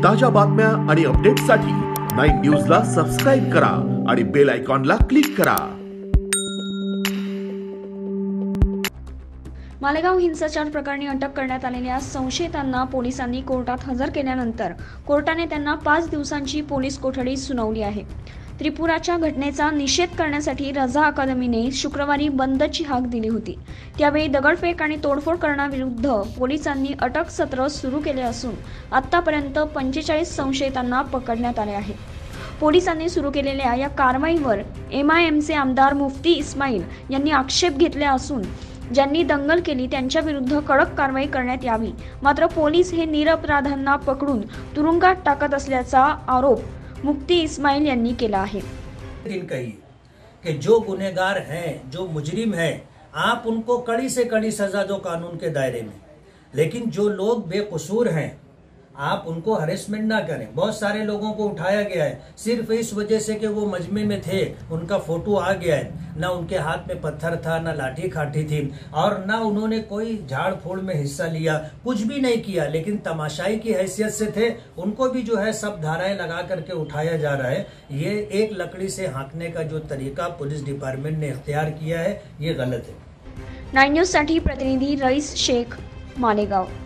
ताज्या बातम्या आणि अपडेट्ससाठी 9 न्यूजला सबस्क्राईब करा आणि बेल आयकॉनला क्लिक करा। मालेगाव हिंसाचार प्रकरणी अटक करण्यात आलेल्या संशयितांना पोलिसांनी कोर्टात हजर केल्यानंतर कोर्टाने त्यांना 5 दिवसांची पोलीस कोठडी सुनावली आहे। त्रिपुराच्या घटनेचा निषेध करण्यासाठी रझा अकादमीने शुक्रवारी बंदची हाक दिली होती। त्यावेळी दगडफेक आणि तोडफोड करण्याविरुद्ध पोलिसांनी अटक सत्र सुरू केले असून आतापर्यंत 45 संशयितांना पकडण्यात आले आहे। पोलिसांनी सुरू केलेल्या या कारवाईवर MIMचे आमदार मुफ्ती इस्माईल यांनी आक्षेप घेतला असून ज्यांनी दंगल केली त्यांच्या विरुद्ध कडक कारवाई करण्यात यावी। मात्र पोलीस हे निरपराधांना पकडून तुरुंगात टाकत असल्याचा आरोप मुफ्ती इस्माईल यांनी केला है। दिन कही कि जो गुनहगार हैं, जो मुजरिम हैं, आप उनको कड़ी से कड़ी सजा दो कानून के दायरे में, लेकिन जो लोग बेकसूर हैं आप उनको हरेसमेंट ना करें। बहुत सारे लोगों को उठाया गया है सिर्फ इस वजह से कि वो मजमे में थे, उनका फोटो आ गया है, ना उनके हाथ में पत्थर था, ना लाठी खाठी थी और ना उन्होंने कोई झाड़ फोड़ में हिस्सा लिया, कुछ भी नहीं किया, लेकिन तमाशाई की हैसियत से थे। उनको भी जो है सब धाराएं लगा करके उठाया जा रहा है। ये एक लकड़ी से हाँकने का जो तरीका पुलिस डिपार्टमेंट ने इख्तियार किया है ये गलत है। 9 न्यूज साठी प्रतिनिधी रईस शेख, मालेगाव।